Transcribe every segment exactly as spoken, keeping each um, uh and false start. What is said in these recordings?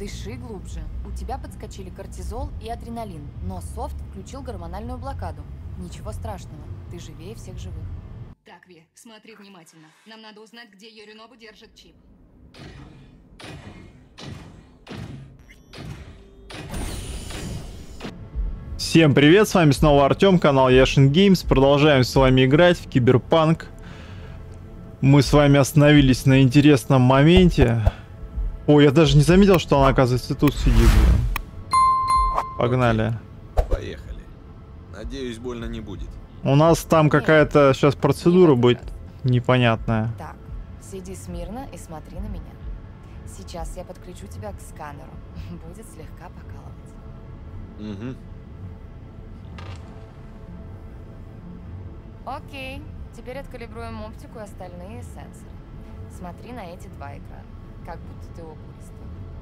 Дыши глубже. У тебя подскочили кортизол и адреналин, но софт включил гормональную блокаду. Ничего страшного, ты живее всех живых. Так, Ви, смотри внимательно. Нам надо узнать, где Yorinobu держит чип. Всем привет, с вами снова Артем, канал Яшин Геймс. Продолжаем с вами играть в Киберпанк. Мы с вами остановились на интересном моменте. О, я даже не заметил, что она, оказывается, тут сидит. Погнали. Поехали. Надеюсь, больно не будет. У нас там какая-то сейчас процедура будет непонятная. Так, сиди смирно и смотри на меня. Сейчас я подключу тебя к сканеру. Будет слегка покалывать. Угу. Окей, теперь откалибруем оптику и остальные сенсоры. Смотри на эти два экрана, как будто ты окулист.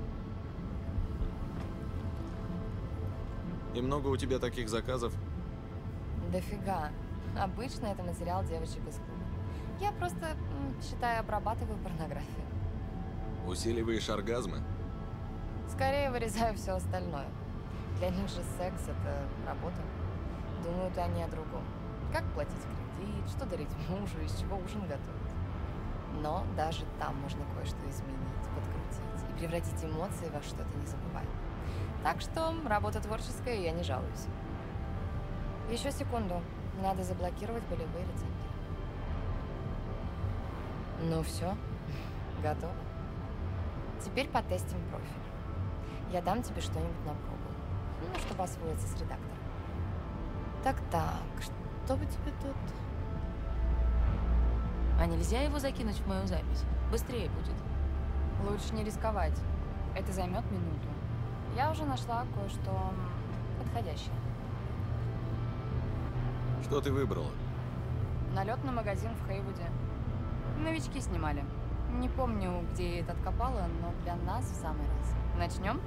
И много у тебя таких заказов? Дофига. Обычно это материал девочек из клуба. Я просто, м, считаю, обрабатываю порнографию. Усиливаешь оргазмы? Скорее вырезаю все остальное. Для них же секс — это работа. Думают они о другом. Как платить кредит, что дарить мужу, из чего ужин готовить. Но даже там можно кое-что изменить, подкрутить и превратить эмоции во что-то незабываемое. Так что работа творческая, и я не жалуюсь. Еще секунду. Надо заблокировать болевые рецепторы. Ну все, готово. Теперь потестим профиль. Я дам тебе что-нибудь на пробу. Ну, чтобы освоиться с редактором. Так-так, что бы тебе тут? А нельзя его закинуть в мою запись? Быстрее будет. Лучше не рисковать. Это займет минуту. Я уже нашла кое-что подходящее. Что ты выбрала? Налет на магазин в Хейвуде. Новички снимали. Не помню, где я это откопала, но для нас в самый раз. Начнем?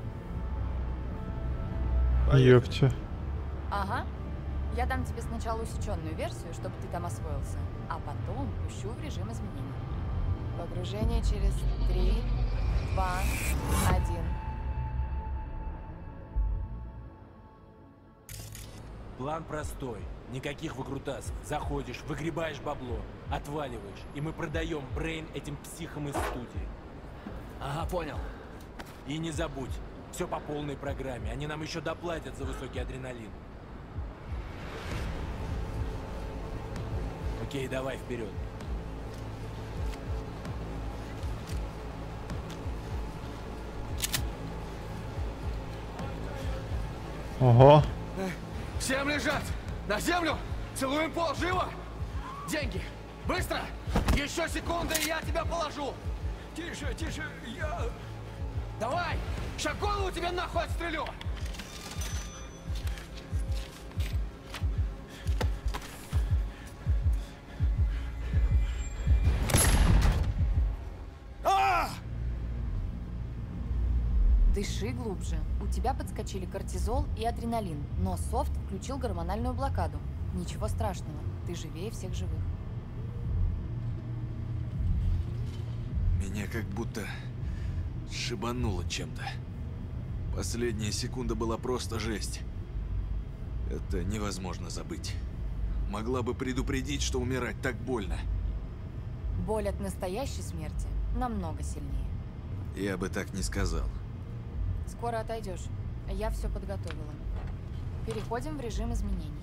Ёпте. Ага. Я дам тебе сначала усеченную версию, чтобы ты там освоился, а потом пущу в режим изменений. Погружение через три, два, один. План простой. Никаких выкрутасов. Заходишь, выгребаешь бабло, отваливаешь, и мы продаем брейн этим психам из студии. Ага, понял. И не забудь, все по полной программе. Они нам еще доплатят за высокий адреналин. Окей, давай вперед. Ого. Всем лежать! На землю! Целуем пол! Живо! Деньги! Быстро! Еще секунды, и я тебя положу! Тише, тише, я... Давай! Ща голову тебе нахуй отстрелю! А! Дыши глубже. У тебя подскочили кортизол и адреналин, но софт включил гормональную блокаду. Ничего страшного, ты живее всех живых. Меня как будто шибануло чем-то. Последняя секунда была просто жесть. Это невозможно забыть. Могла бы предупредить, что умирать так больно. Боль от настоящей смерти намного сильнее. Я бы так не сказал. Скоро отойдешь. Я все подготовила. Переходим в режим изменений.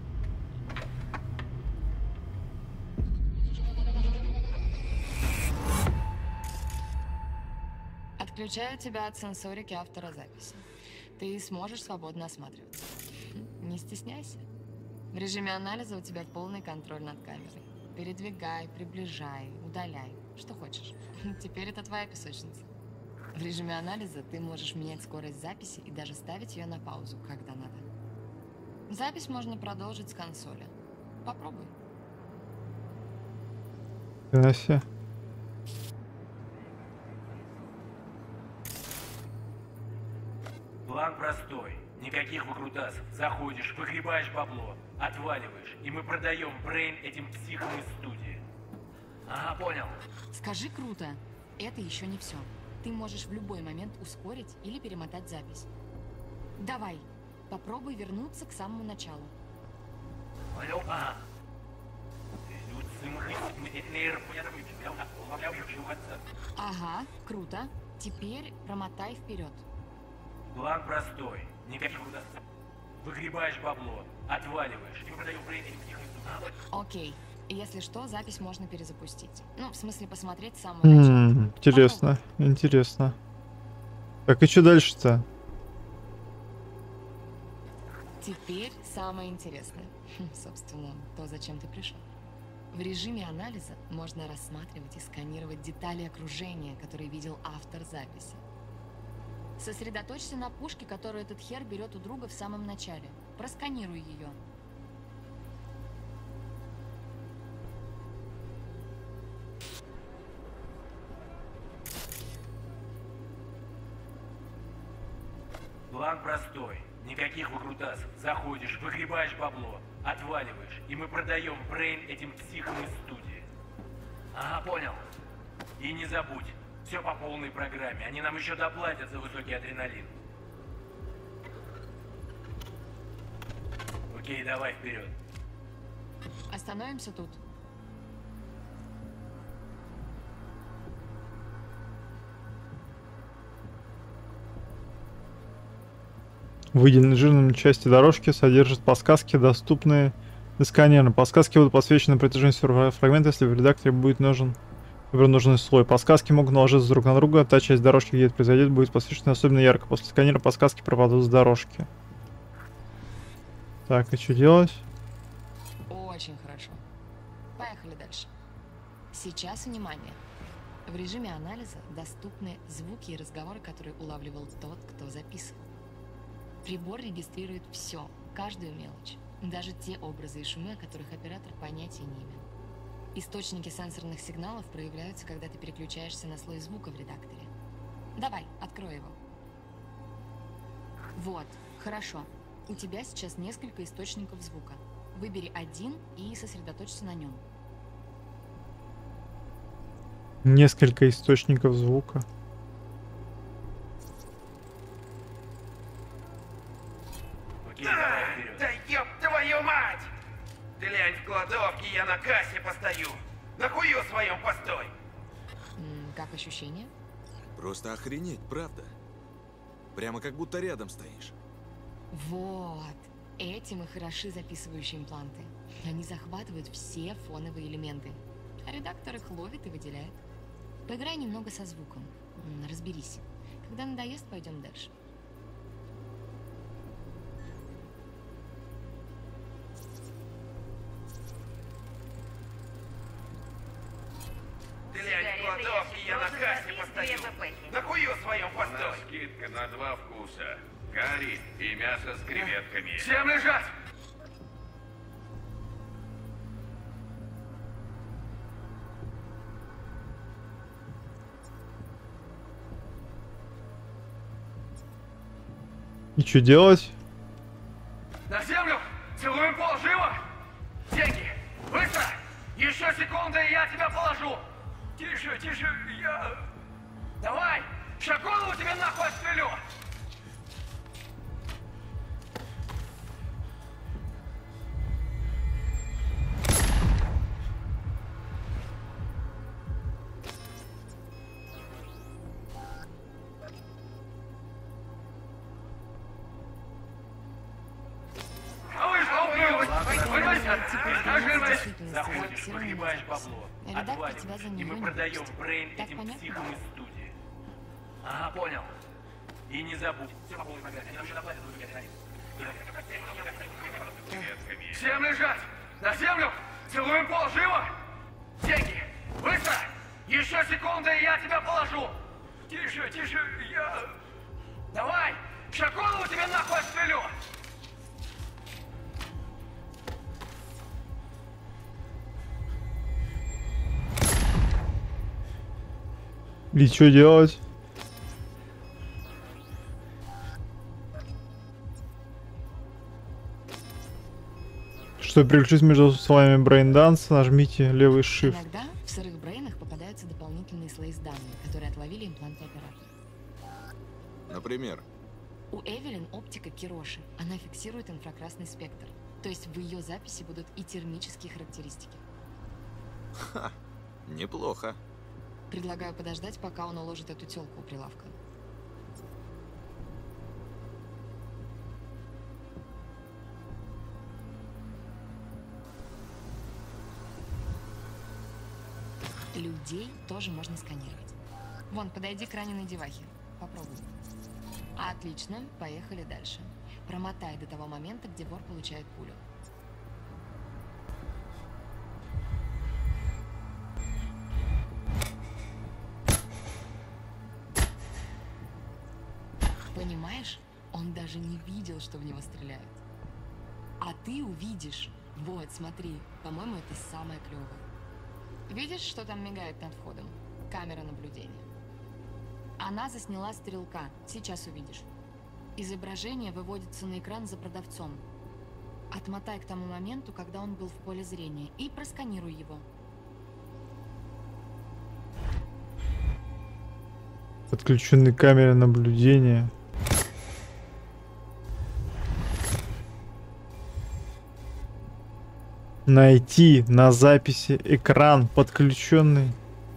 Отключаю тебя от сенсорики автора записи. Ты сможешь свободно осматриваться. Не стесняйся. В режиме анализа у тебя полный контроль над камерой. Передвигай, приближай, удаляй. Что хочешь. Теперь это твоя песочница. В режиме анализа ты можешь менять скорость записи и даже ставить ее на паузу, когда надо. Запись можно продолжить с консоли. Попробуй. Красиво. План простой. Никаких выкрутасов. Заходишь, выгребаешь бабло, отваливаешь, и мы продаем брейн этим психам из студии. Ага, понял. Скажи круто. Это еще не все. ты можешь в любой момент ускорить или перемотать запись. Давай, попробуй вернуться к самому началу. Ага, круто. Теперь промотай вперед. План простой. Никаких удастся. Выгребаешь бабло, отваливаешь и продаешь Брейн этим психам. Окей. Если что, запись можно перезапустить. Ну, в смысле, посмотреть с самого начала. М, Интересно, интересно. Так и что дальше-то? Теперь самое интересное. Хм, Собственно, то, зачем ты пришел. В режиме анализа можно рассматривать и сканировать детали окружения, которые видел автор записи. Сосредоточься на пушке, которую этот хер берет у друга в самом начале. Просканируй ее. План простой. Никаких выкрутасов. Заходишь, выгребаешь бабло, отваливаешь, и мы продаем Брейн этим психам из студии. Ага, понял. И не забудь, все по полной программе. Они нам еще доплатят за высокий адреналин. Окей, давай вперед. Остановимся тут. Выделенные жирным части дорожки содержат подсказки, доступные для сканера. Подсказки будут подсвечены на протяжении всего фрагмента, если в редакторе будет нужен выбран нужный слой. Подсказки могут наложиться друг на друга. Та часть дорожки, где это произойдет, будет подсвечена особенно ярко. После сканера подсказки пропадут с дорожки. Так, и что делать? Очень хорошо. Поехали дальше. Сейчас внимание. В режиме анализа доступны звуки и разговоры, которые улавливал тот, кто записывал. Прибор регистрирует все, каждую мелочь, даже те образы и шумы, о которых оператор понятия не имел. Источники сенсорных сигналов проявляются, когда ты переключаешься на слой звука в редакторе. Давай, открой его. Вот, хорошо. У тебя сейчас несколько источников звука. Выбери один и сосредоточься на нем. Несколько источников звука. Окей, давай вперед. Да ёб твою мать! Глянь в кладовке, я на кассе постою. На хую своем постой. М, как ощущение? Просто охренеть, правда? Прямо как будто рядом стоишь. Вот. Этим и хороши записывающие импланты. Они захватывают все фоновые элементы, а редактор их ловит и выделяет. Поиграй немного со звуком. М, Разберись. Когда надоест, пойдем дальше. Глянь в кладовке, я на кассе постою. На хую своем У нас постой. скидка на два вкуса. Карри и мясо с креветками. Всем лежать! И что делать? На землю! Целуем пол, живо! Деньги! Быстро! Еще секунда, и я тебя положу! Тише, тише, я... Давай! Ща голову тебе нахуй отстрелю! А вы что, укрылась? Скажи мне! Заходишь, выгребаешь бабло, Редактор тебя отваливаешь, за и него мы не продаем пустит. Брейн Так этим понятно? психам из студии. Ага, понял. И не забудь, все по полной программе. Они нам еще доплатят за высокий адреналин. Всем лежать! На землю! Целуем пол, живо! Деньги! Быстро! Еще секунда, и я тебя положу! Тише, тише, я... Давай! Ща голову тебе нахуй отстрелю! И что делать? Чтобы переключить между словами брейнданс, нажмите левый shift. Иногда в сырых брейнах попадаются дополнительные дополнительные слои с данными, которые отловили импланты оператора. Например? У Эвелин оптика Кироши. Она фиксирует инфракрасный спектр. То есть в ее записи будут и термические характеристики. Ха, неплохо. Предлагаю подождать, пока он уложит эту тёлку у прилавка. Людей тоже можно сканировать. Вон, подойди к раненой девахе. Попробуй. Отлично, поехали дальше. Промотай до того момента, где вор получает пулю. Понимаешь? Он даже не видел, что в него стреляют. А ты увидишь. Вот, смотри. По-моему, это самое клёвое. Видишь, что там мигает над входом? Камера наблюдения. Она засняла стрелка. Сейчас увидишь. Изображение выводится на экран за продавцом. Отмотай к тому моменту, когда он был в поле зрения, и просканируй его. Подключены камеры наблюдения. Найти на записи экран подключенный.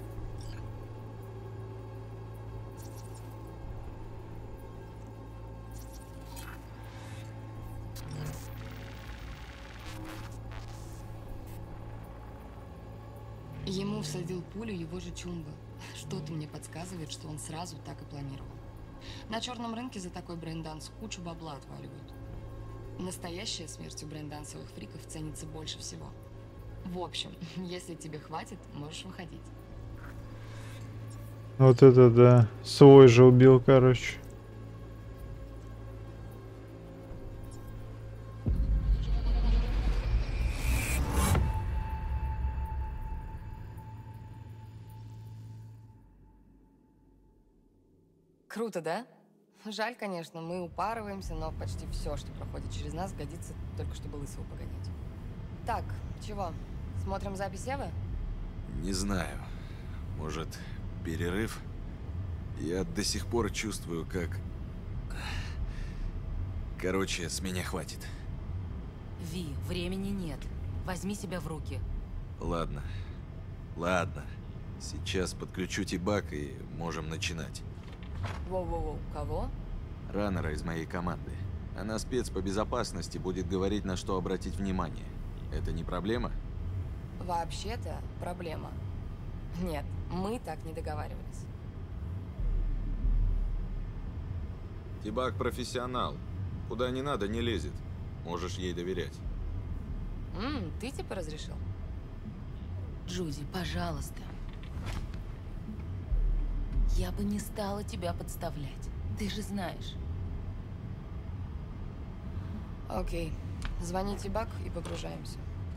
Ему всадил пулю его же Чумба. Что-то мне подсказывает, что он сразу так и планировал. На черном рынке за такой брейнданс кучу бабла отваливают. Настоящая смерть у брейндансовых фриков ценится больше всего. В общем, если тебе хватит, можешь выходить. Вот это да. Свой же убил, короче. Круто, да? Жаль, конечно, мы упарываемся, но почти все, что проходит через нас, годится только чтобы лысого погонять. Так, чего? Смотрим запись Евы? Не знаю. Может, перерыв? Я до сих пор чувствую, как... Короче, с меня хватит. Ви, времени нет. Возьми себя в руки. Ладно. Ладно. Сейчас подключу Тибак и можем начинать. Воу-воу-воу, кого? Раннера из моей команды. Она спец по безопасности, будет говорить, на что обратить внимание. Это не проблема? Вообще-то проблема. Нет, мы так не договаривались. Тибак профессионал. Куда не надо, не лезет. Можешь ей доверять. Ммм, ты типа разрешил? Джуди, пожалуйста. Я бы не стала тебя подставлять. Ты же знаешь. Окей. Звони Тибак и погружаемся.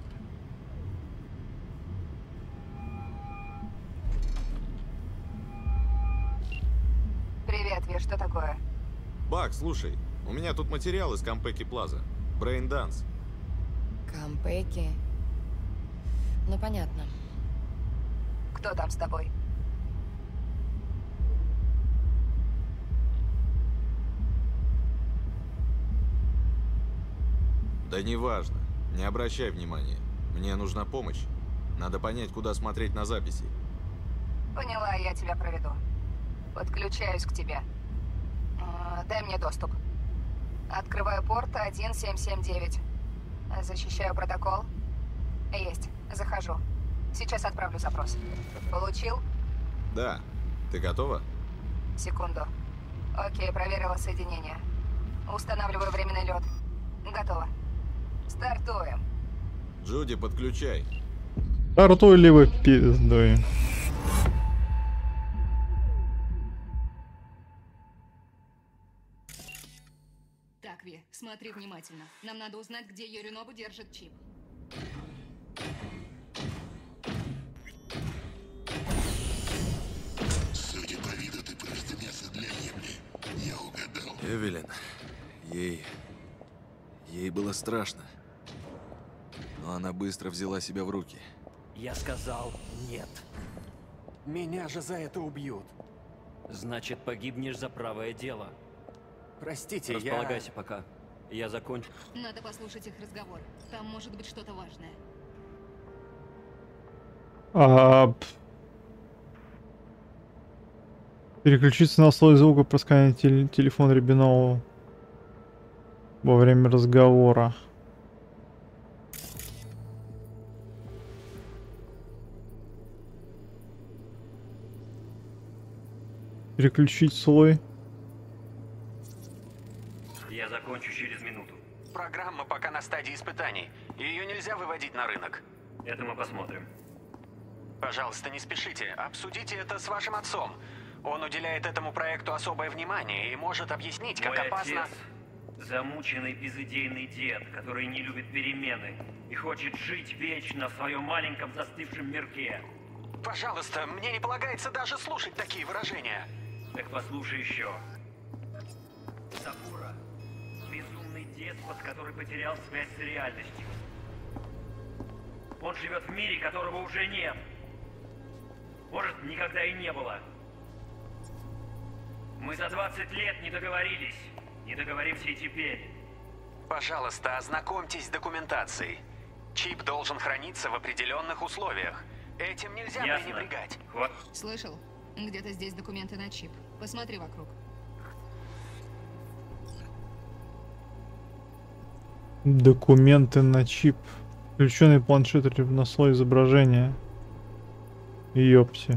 Привет, Ви, что такое? Бак, слушай, у меня тут материал из Кампеки Плаза. Брейнданс. Кампеки. Ну, понятно. Кто там с тобой? Да неважно. Не обращай внимания. Мне нужна помощь. Надо понять, куда смотреть на записи. Поняла, я тебя проведу. Подключаюсь к тебе. А, дай мне доступ. Открываю порт один семь семь девять. Защищаю протокол. Есть. Захожу. Сейчас отправлю запрос. Получил? Да. Ты готова? Секунду. Окей, проверила соединение. Устанавливаю временный лед. Готово. Стартуем. Джуди, подключай. Стартуй ли вы пиздой? Так, Ви, смотри внимательно. Нам надо узнать, где Yorinobu держит чип. Судя по виду, ты просто мясо для ебли. Я угадал. Эвелин. Ей... Ей было страшно. Но она быстро взяла себя в руки. Я сказал нет. Меня же за это убьют. Значит, погибнешь за правое дело. Простите, Располагайся я... пока. Я закончу. Надо послушать их разговор. Там может быть что-то важное. А... п- Переключиться на слой звука, просканить тел- телефон Рябинову во время разговора. Переключить слой. Я закончу через минуту. Программа пока на стадии испытаний. Ее нельзя выводить на рынок. Это мы посмотрим. Пожалуйста, не спешите. Обсудите это с вашим отцом. Он уделяет этому проекту особое внимание и может объяснить, как Мой опасно... отец — замученный безыдейный дед, который не любит перемены и хочет жить вечно в своем маленьком застывшем мирке. Пожалуйста, мне не полагается даже слушать такие выражения. Так послушай еще. Сакура — безумный деспот, который потерял связь с реальностью. Он живет в мире, которого уже нет. Может, никогда и не было. Мы за двадцать лет не договорились. Не договоримся и теперь. Пожалуйста, ознакомьтесь с документацией. Чип должен храниться в определенных условиях. Этим нельзя Ясно. пренебрегать. Вот. Слышал? Где-то здесь документы на чип. Посмотри вокруг. Документы на чип. Включенный планшет или на слой изображения. Ёпси.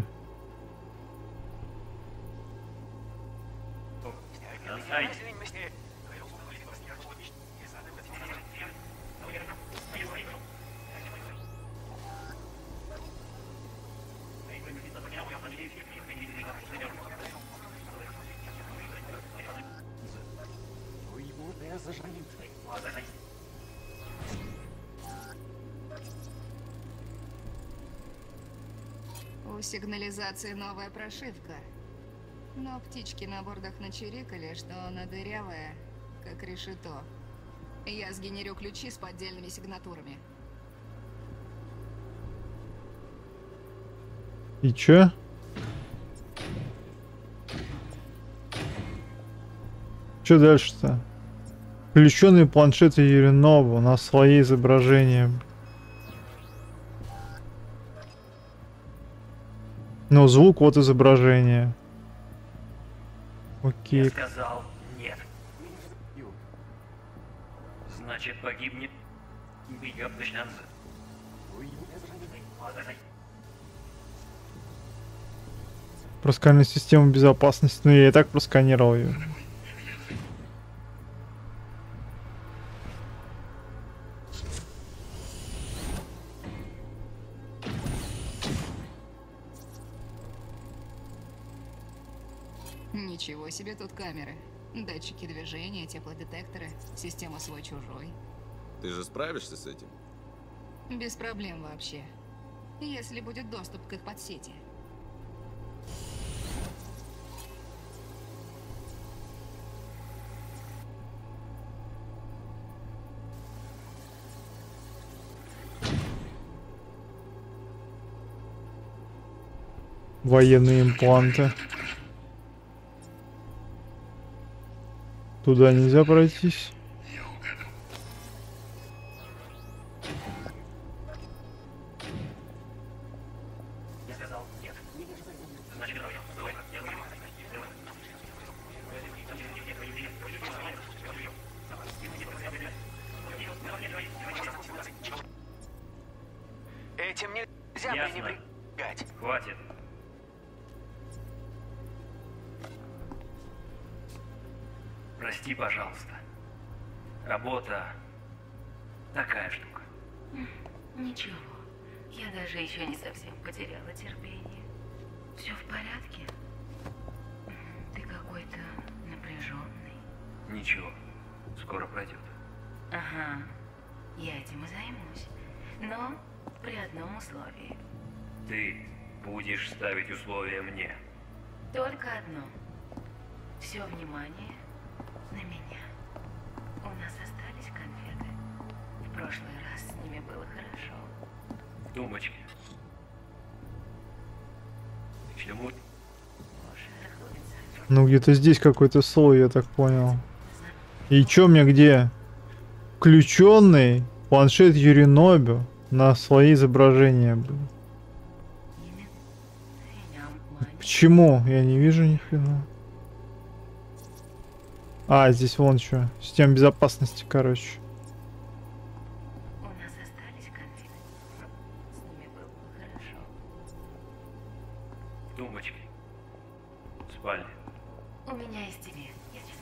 У сигнализации новая прошивка. Но птички на бордах начирикали, что она дырявая, как решето. Я сгенерю ключи с поддельными сигнатурами. И чё? Чё дальше-то? Включенный планшет Юринова на слое изображения. Но звук вот изображение. Окей. Я сказал нет. Значит, погибнет. Просканировать систему безопасности. Ну я и так просканировал ее. Ничего себе тут камеры. Датчики движения, теплодетекторы, система свой-чужой. Ты же справишься с этим? Без проблем вообще. Если будет доступ к их подсети. Военные импланты. Туда нельзя пройтись. Этим нельзя Ясно. пренебрегать. Хватит. Прости, пожалуйста. Работа такая штука. Ничего. Я даже еще не совсем потеряла терпение. Все в порядке? Ты какой-то напряженный. Ничего. Скоро пройдет. Ага. Я этим и займусь. Но при одном условии. Ты будешь ставить условия мне. Только одно. Все внимание на меня. У нас остались конфеты. В прошлый раз с ними было хорошо. В тумбочке. Ну где-то здесь какой-то слой, я так понял. И чё мне где? Включенный планшет Юринобю на свои изображения, блин. Почему? Я не вижу ни хрена. А, здесь вон что. Система безопасности, короче. У нас остались конфеты. С ними было бы хорошо. Тумбочки. Спальня. У меня есть тебе. Я сейчас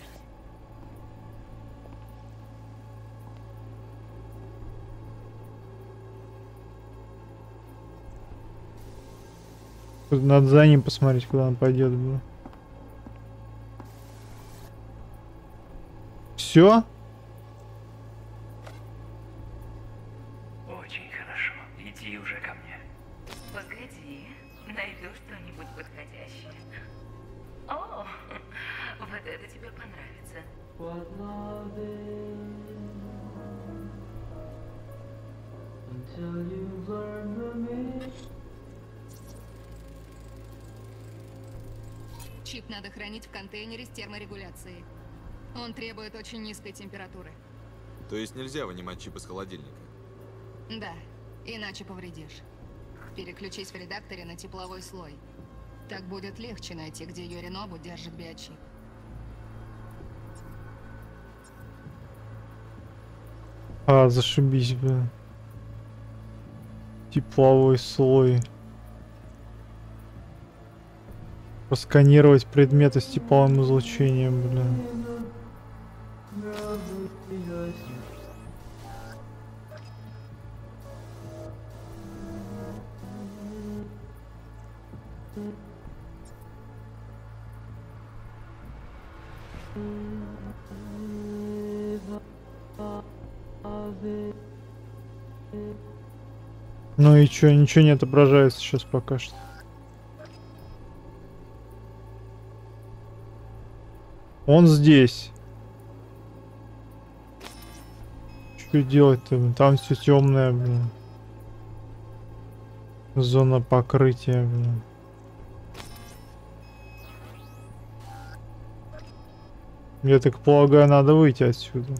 Надо за ним посмотреть, куда он пойдет. Блин. Все? Очень хорошо. Иди уже ко мне. Погоди, найду что-нибудь подходящее. О, вот это тебе понравится. Чип надо хранить в контейнере с терморегуляцией. Он требует очень низкой температуры. То есть нельзя вынимать чип из холодильника? Да, иначе повредишь. Переключись в редакторе на тепловой слой. Так будет легче найти, где Юринобу держит биочип. А, зашибись, блин. Тепловой слой. Просканировать предметы с тепловым излучением, блин. Ну и чё, ничего не отображается сейчас пока что. Он здесь. Что делать-то? Там все темное, блин. Зона покрытия, блин. Я так полагаю, надо выйти отсюда.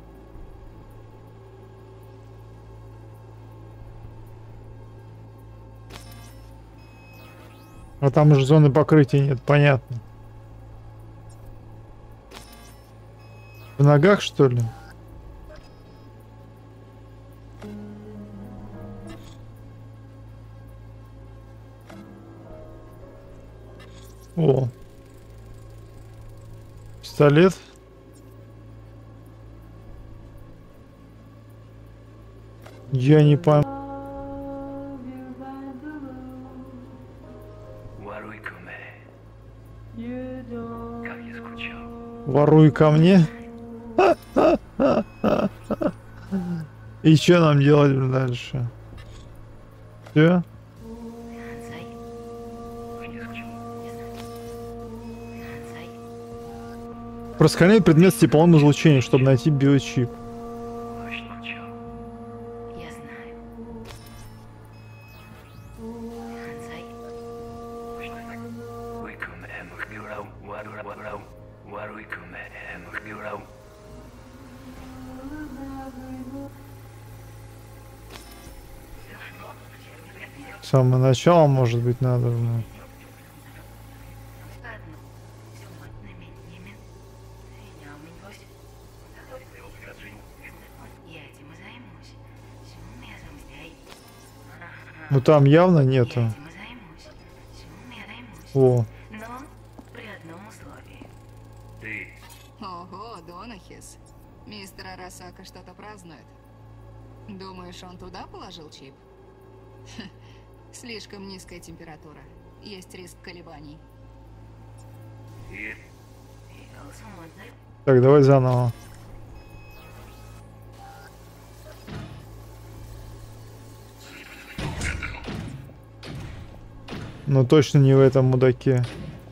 А там уже зоны покрытия нет, понятно. В ногах, что ли? О. Пистолет. Я не пойму. Воруй ко мне. Как я скучал. Воруй ко мне. И что нам делать дальше? Все? Просканируй предмет с тепловым излучением, чтобы найти биочип. С самого начала, может быть, надо. Но... Ну там явно нету. О. Но при одном условии. Ты. Ого, Донахис. Мистер Арасака что-то празднует. Думаешь, он туда положил чип? Слишком низкая температура. Есть риск колебаний. И... Так, давай заново. Но точно не в этом мудаке.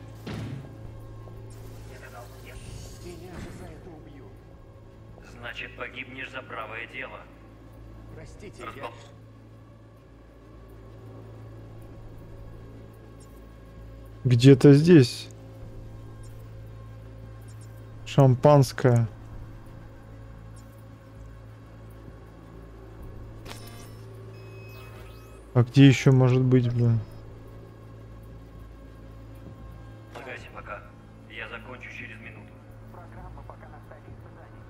Значит, погибнешь за правое дело. Простите, Разбол... я... Где-то здесь. Шампанское. А где еще может быть, блин? Погайся пока. Я закончу через минуту. Программа пока на стадии испытаний.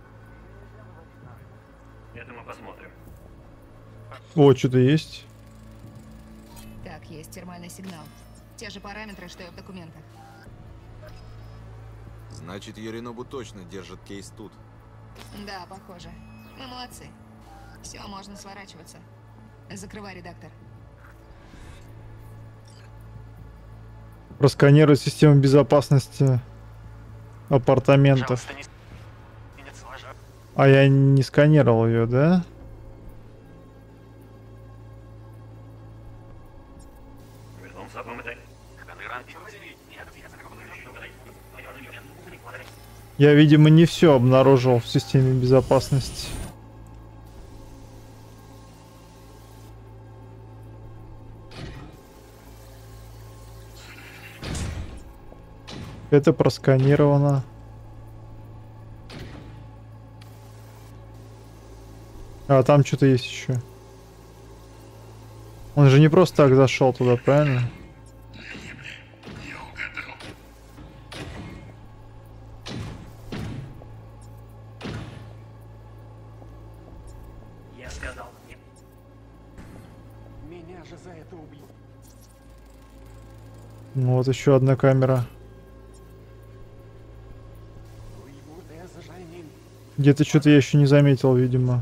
Это мы посмотрим. О, что-то есть. Так, есть термальный сигнал. Те же параметры, что и в документах. Значит, Yorinobu точно держит кейс тут. Да, похоже. Мы молодцы. Все, можно сворачиваться. Закрывай, редактор. Просканировать систему безопасности апартаментов. А я не сканировал ее, да? Я, видимо, не все обнаружил в системе безопасности. Это просканировано. А там что-то есть еще. Он же не просто так зашел туда, правильно? Я сказал нет. Меня же за это убьют. Ну вот еще одна камера. Где-то что-то я еще не заметил, видимо.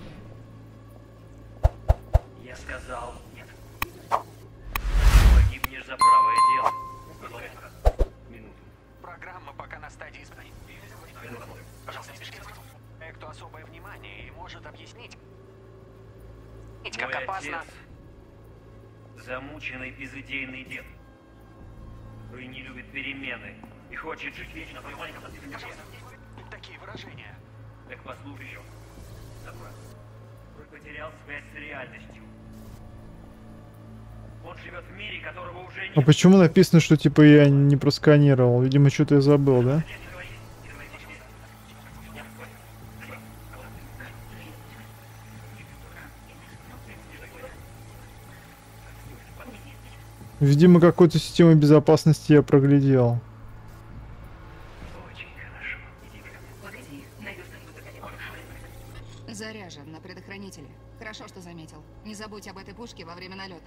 Я сказал нет. Погибнешь за правое дело. Минуту. Программа пока на стадии испытаний. Пожалуйста, не спешите. Кто особое внимание и может объяснить, как Мой опасно. отец замученный безыдейный дед, который не любит перемены и хочет жить вечно в своем маленьком застывшем мире. Такие выражения. Так послушай еще. Забрал. Он потерял связь с реальностью. Он живет в мире, которого уже нет. А почему написано, что типа я не просканировал? Видимо, что-то я забыл, да? Видимо, какую-то систему безопасности я проглядел. Заряжен на предохранителе. Хорошо, что заметил. Не забудь об этой пушке во время налета.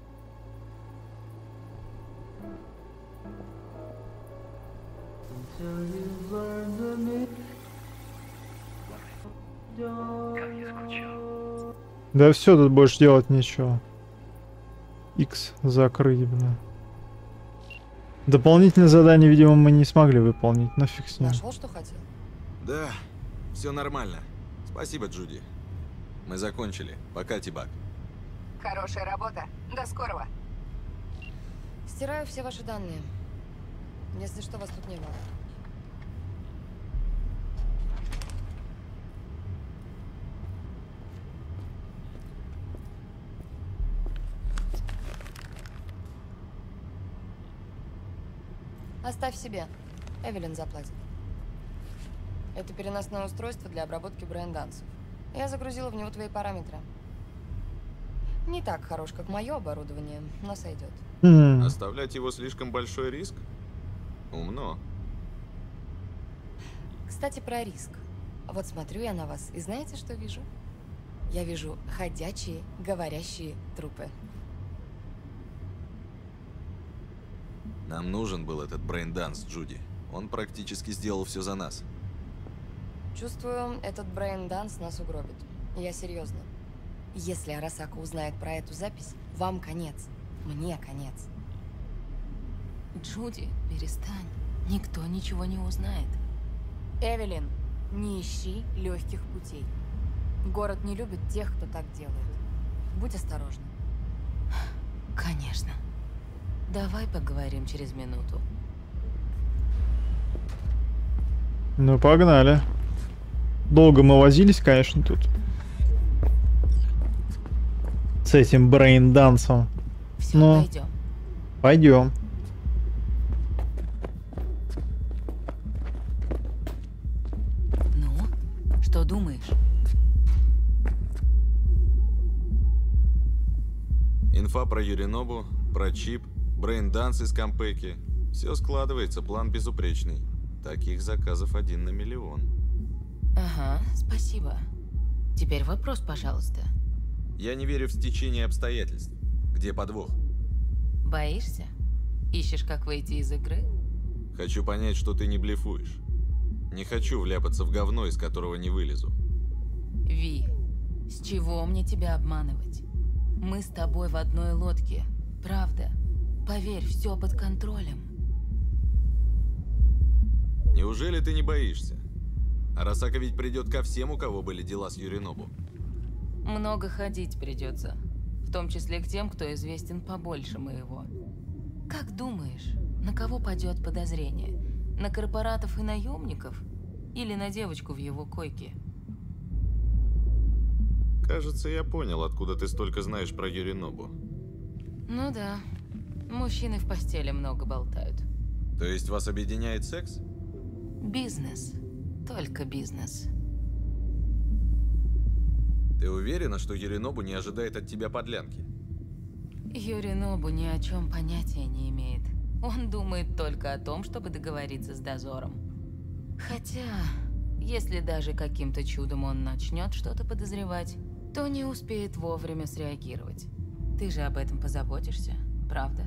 Как я скучал. Да все, тут больше делать нечего. X закрыть, блин. Дополнительное задание, видимо, мы не смогли выполнить. Нафиг с ним. Нашел, что хотел? Да, все нормально. Спасибо, Джуди. Мы закончили. Пока, Тибак. Хорошая работа. До скорого. Стираю все ваши данные. Если что, вас тут не было. Оставь себе. Эвелин заплатит. Это переносное устройство для обработки брейн-дансов. Я загрузила в него твои параметры. Не так хорош, как мое оборудование, но сойдет. Mm. Оставлять его слишком большой риск? Умно. Кстати, про риск. Вот смотрю я на вас, и знаете, что вижу? Я вижу ходячие, говорящие трупы. Нам нужен был этот брейн-данс, Джуди. Он практически сделал все за нас. Чувствую, этот брейн-данс нас угробит. Я серьезно. Если Арасака узнает про эту запись, вам конец. Мне конец. Джуди, перестань. Никто ничего не узнает. Эвелин, не ищи легких путей. Город не любит тех, кто так делает. Будь осторожна. Конечно. Давай поговорим через минуту. Ну, погнали. Долго мы возились, конечно, тут. С этим брейн-дансом. Все, Ну, пойдем. пойдем. Инфа про Юринобу, про чип, брейн-данс из Кампеки. Все складывается, план безупречный. Таких заказов один на миллион. Ага, спасибо. Теперь вопрос, пожалуйста. Я не верю в стечение обстоятельств. Где подвох? Боишься? Ищешь, как выйти из игры? Хочу понять, что ты не блефуешь. Не хочу вляпаться в говно, из которого не вылезу. Ви, с чего мне тебя обманывать? Мы с тобой в одной лодке. Правда. Поверь, все под контролем. Неужели ты не боишься? Арасака ведь придет ко всем, у кого были дела с Юринобу. Много ходить придется. В том числе к тем, кто известен побольше моего. Как думаешь, на кого падет подозрение? На корпоратов и наемников? Или на девочку в его койке? Кажется, я понял, откуда ты столько знаешь про Юринобу. Ну да. Мужчины в постели много болтают. То есть вас объединяет секс? Бизнес. Только бизнес. Ты уверена, что Юринобу не ожидает от тебя подлянки? Юринобу ни о чем понятия не имеет. Он думает только о том, чтобы договориться с дозором. Хотя, если даже каким-то чудом он начнет что-то подозревать, то не успеет вовремя среагировать. Ты же об этом позаботишься, правда?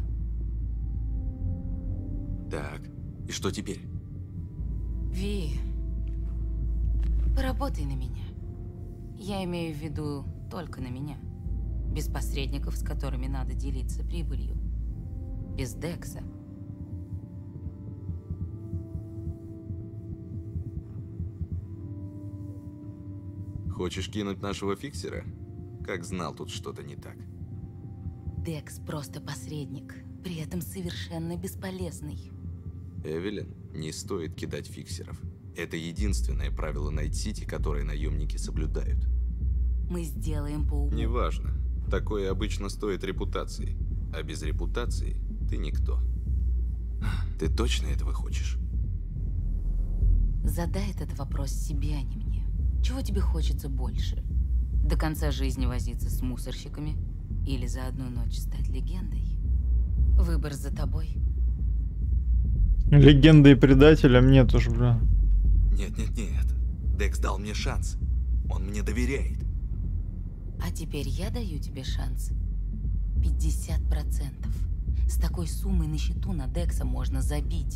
Так, и что теперь? Ви, поработай на меня. Я имею в виду только на меня. Без посредников, с которыми надо делиться прибылью. Без Декса. Хочешь кинуть нашего фиксера? Как знал, тут что-то не так. Декс просто посредник, при этом совершенно бесполезный. Эвелин, не стоит кидать фиксеров. Это единственное правило Найт-Сити, которое наемники соблюдают. Мы сделаем по уму. Неважно. Такое обычно стоит репутации. А без репутации ты никто. Ты точно этого хочешь? Задай этот вопрос себе, а не мне. Чего тебе хочется больше? До конца жизни возиться с мусорщиками? Или за одну ночь стать легендой? Выбор за тобой. Легенда и предателем нет уж, бля. Нет-нет-нет. Декс дал мне шанс. Он мне доверяет. А теперь я даю тебе шанс. пятьдесят процентов. С такой суммой на счету на Декса можно забить.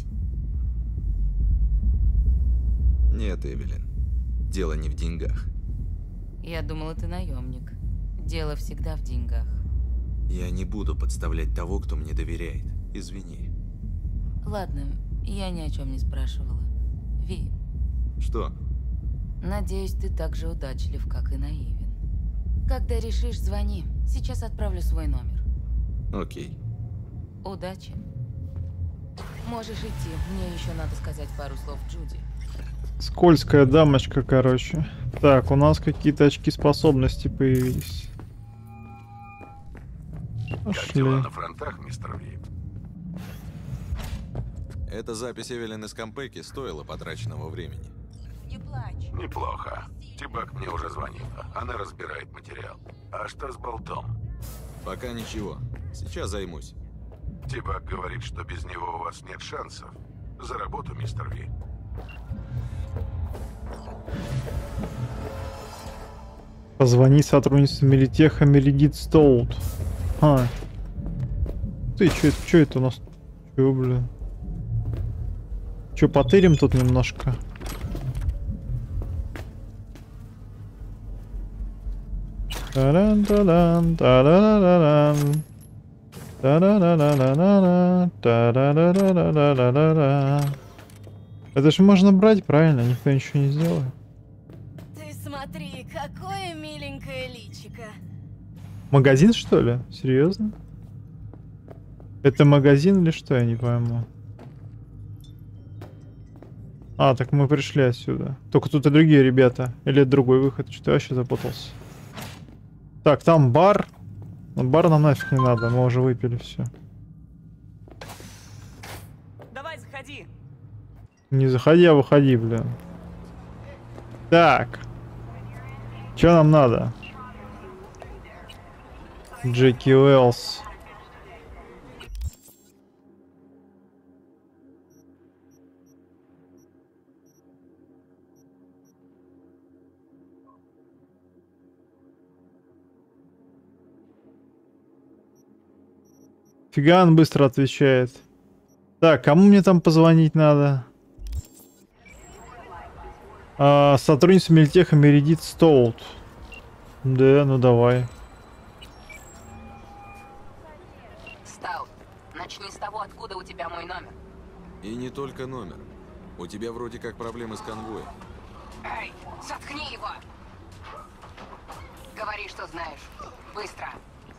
Нет, Эвелин. Дело не в деньгах. Я думала, ты наемник. Дело всегда в деньгах. Я не буду подставлять того, кто мне доверяет. Извини. Ладно, я ни о чем не спрашивала. Ви. Что? Надеюсь, ты так же удачлив, как и наивен. Когда решишь, звони. Сейчас отправлю свой номер. Окей. Удачи. Можешь идти. Мне еще надо сказать пару слов Джуди. Скользкая дамочка, короче. Так, у нас какие-то очки способности появились. Как дела на фронтах, мистер Ви? Эта запись Эвелин из Кампеки стоила потраченного времени. Не плачь. Неплохо. Тибак мне уже звонила. Она разбирает материал. А что с болтом? Пока ничего. Сейчас займусь. Тибак говорит, что без него у вас нет шансов. За работу, мистер Ви. Позвони сотруднице Мелитеха Мелигит Стоут. А. Ты, чё, чё это у нас? Чё, блин? Чё, потырим тут немножко? Та-дан-та-дан, та-да-да-да-дан. Та-да-да-да-да-да, та-да-да-да-да-да-да. Это же можно брать, правильно? Никто ничего не сделает. Ты смотри, какое миленькое личико. Магазин, что ли? Серьезно? Это магазин или что? Я не пойму. А, так мы пришли отсюда. Только тут и другие ребята. Или это другой выход? Что-то я вообще запутался. Так, там бар. Но бар нам нафиг не надо, мы уже выпили все. Давай, заходи. Не заходи, а выходи, блин. Так. Что нам надо? Джеки Уэллс. Фига он быстро отвечает. Так, кому мне там позвонить надо? А, сотрудница Мельтеха Мередит Стоулт. Да, ну давай. Стаут, начни с того, откуда у тебя мой номер. И не только номер. У тебя вроде как проблемы с конвоем. Эй, заткни его! Говори, что знаешь. Быстро.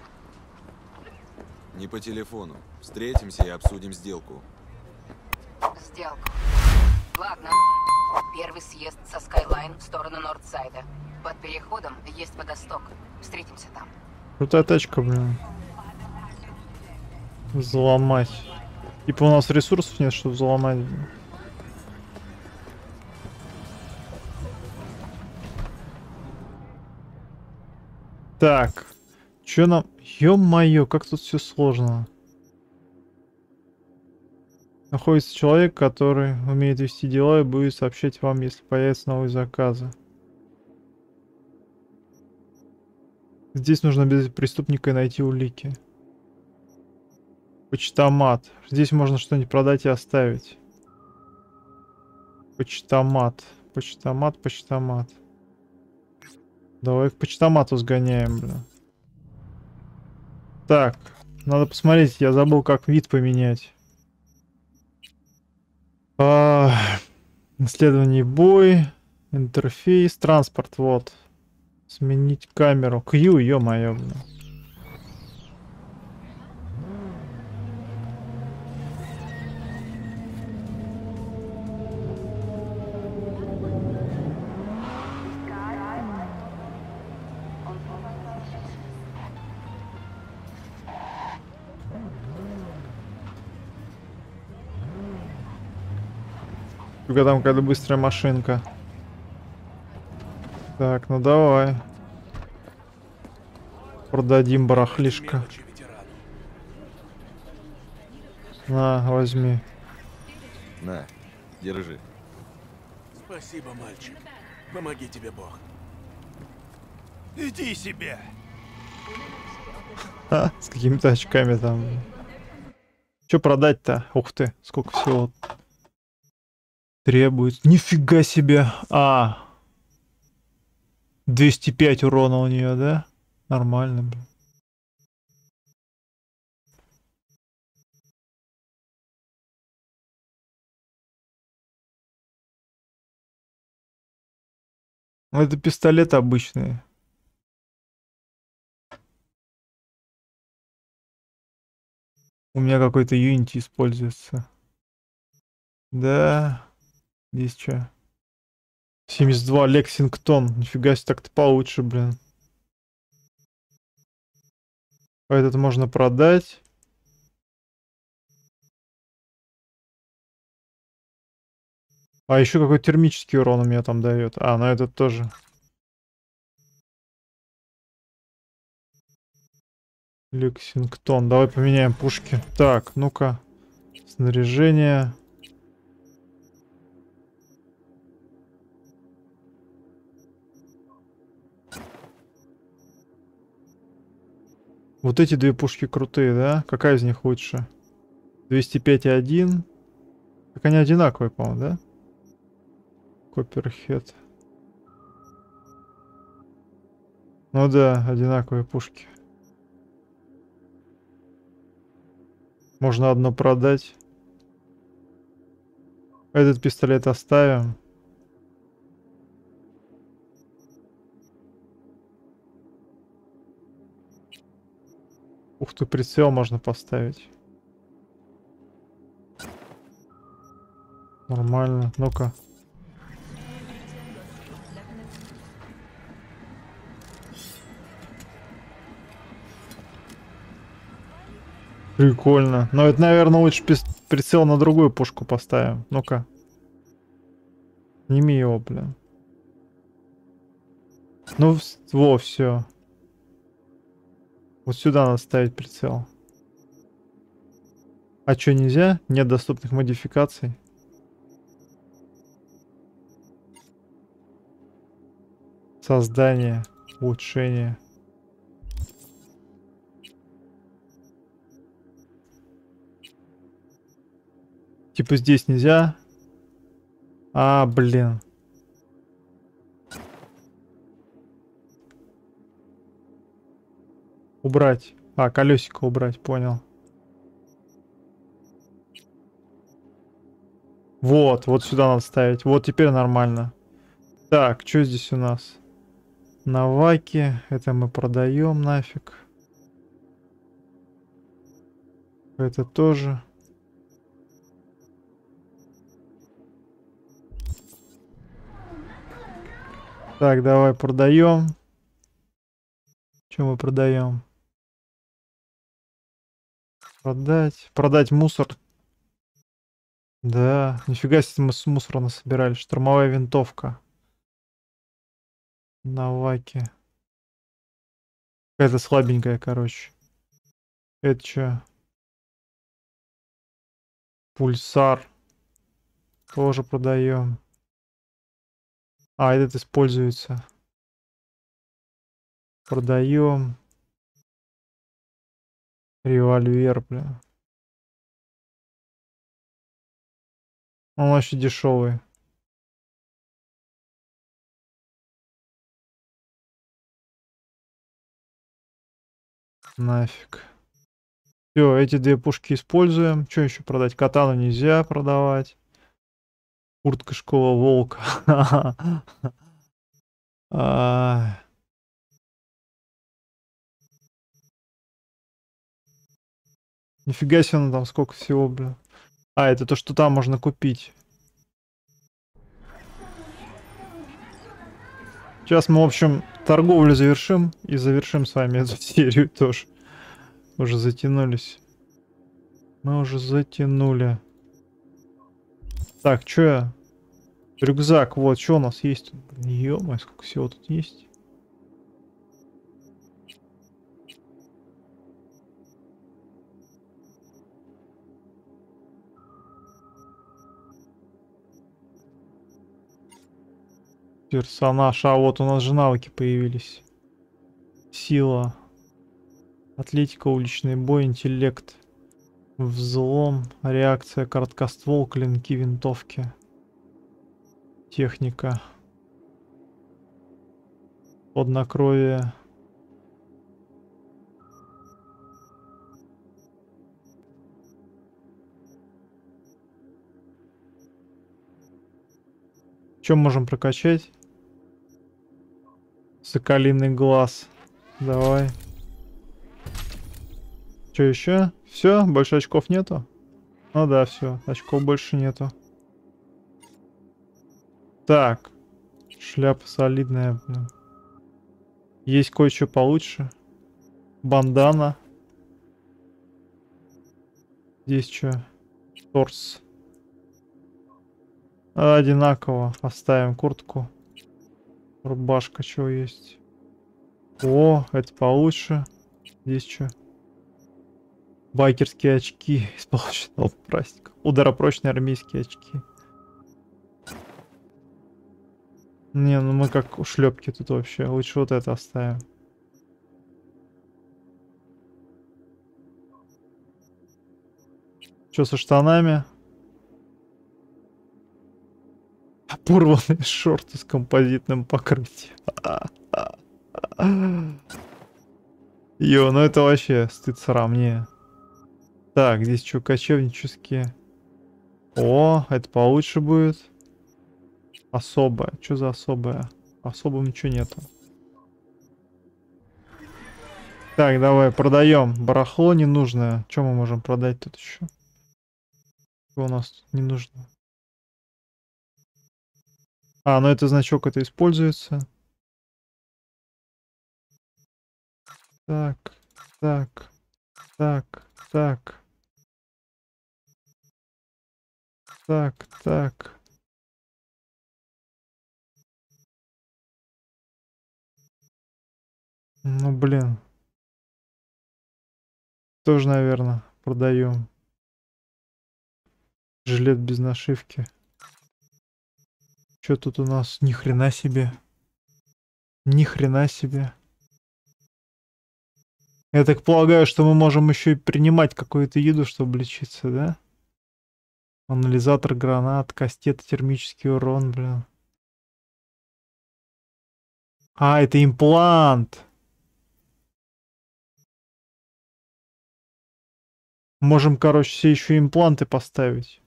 Не по телефону. Встретимся и обсудим сделку. Сделку. Ладно. Первый съезд со Skyline в сторону Нордсайда. Под переходом есть водосток. Встретимся там. Крутая тачка, блин. Взломать. Типа у нас ресурсов нет, чтобы взломать. Так. Чё нам... Ё-моё, как тут все сложно. Находится человек, который умеет вести дела и будет сообщать вам, если появятся новые заказы. Здесь нужно без преступника найти улики. Почтомат. Здесь можно что-нибудь продать и оставить. Почтомат. Почтомат, почтомат. Давай к почтомату сгоняем, блин. Так, надо посмотреть, я забыл, как вид поменять. А, исследование бой, интерфейс, транспорт, вот. Сменить камеру. Q, ё-моё, блин. Только там какая-то быстрая машинка. Так, ну давай. Продадим барахлишко. На, возьми. На, держи. Спасибо, мальчик. Помоги тебе Бог. Иди себе. А, с какими-то очками там. Че продать-то? Ух ты, сколько всего требуется. Нифига себе. А. двести пять урона у нее, да? Нормально, блин. Ну, это пистолет обычный. У меня какой-то Unity используется. Да. Здесь что? семьдесят два Лексингтон. Нифига себе, так-то получше, блин. А этот можно продать. А еще какой термический урон у меня там дает. А, ну этот тоже. Лексингтон. Давай поменяем пушки. Так, ну-ка. Снаряжение. Вот эти две пушки крутые, да? Какая из них лучше? двести пять и один. Так они одинаковые, по-моему, да? Копперхед. Ну да, одинаковые пушки. Можно одно продать. Этот пистолет оставим. Ух ты, прицел можно поставить. Нормально. Ну-ка. Прикольно. Но это, наверное, лучше прицел на другую пушку поставим. Ну-ка. Сними его, блин. Ну, во, все. Вот сюда надо ставить прицел. А что, нельзя? Нет доступных модификаций. Создание, улучшение. Типа здесь нельзя. А, блин. Убрать. А, колесико убрать, понял. Вот, вот сюда надо ставить. Вот теперь нормально. Так, что здесь у нас? Наваки. Это мы продаем нафиг. Это тоже. Так, давай продаем. Что мы продаем? Продать. Продать мусор. Да, нифига себе мы с мусора насобирали. Штурмовая винтовка. Наваки. Какая-то слабенькая, короче. Это что? Пульсар. Тоже продаем. А, этот используется. Продаем. Револьвер, блин. Он вообще дешевый. Нафиг. Все, эти две пушки используем. Что еще продать? Катану нельзя продавать. Куртка школа волка. Нифига себе, ну там сколько всего, бля. А, это то, что там можно купить. Сейчас мы, в общем, торговлю завершим. И завершим с вами эту серию тоже. Уже затянулись. Мы уже затянули. Так, что я? Рюкзак, вот, что у нас есть? Ё-моё, сколько всего тут есть. Персонаж. А вот у нас же навыки появились. Сила. Атлетика, уличный бой, интеллект. Взлом, реакция, короткоствол, клинки, винтовки. Техника. Хладнокровие. Что можем прокачать? Соколиный глаз. Давай. Что еще? Все? Больше очков нету? Ну да, все. Очков больше нету. Так. Шляпа солидная, блин. Есть кое-что получше. Бандана. Здесь что? Торс. Одинаково. Оставим куртку. Рубашка, что есть? О, это получше. Здесь что? Байкерские очки из полученного праздника. Ударопрочные армейские очки. Не, ну мы как ушлепки тут вообще. Лучше вот это оставим. Что со штанами? Порванные шорты с композитным покрытием. Ё, ну это вообще стыд срам, не. Так, здесь что, кочевнические? О, это получше будет. Особое. Что за особое? Особым ничего нету. Так, давай, продаем. Барахло ненужное. Что мы можем продать тут еще? Что у нас тут не нужно? А, ну это значок, это используется. Так, так, так, так. Так, так. Ну, блин. тоже, наверное, продаем. Жилет без нашивки. Что тут у нас? Ни хрена себе. Ни хрена себе. Я так полагаю, что мы можем еще и принимать какую-то еду, чтобы лечиться, да? Анализатор гранат, кастет, термический урон, блин. А, это имплант. Можем, короче, все еще импланты поставить.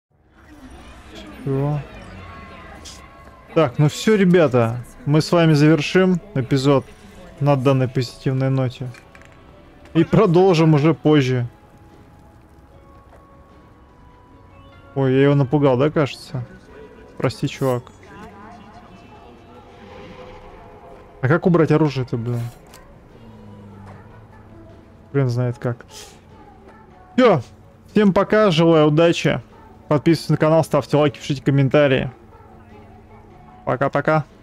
Все. Так, ну все, ребята. Мы с вами завершим эпизод на данной позитивной ноте. И продолжим уже позже. Ой, я его напугал, да, кажется? Прости, чувак. А как убрать оружие-то, блин? Хрен знает как. Все. Всем пока, желаю удачи. Подписывайтесь на канал, ставьте лайки, пишите комментарии. Пока-пока.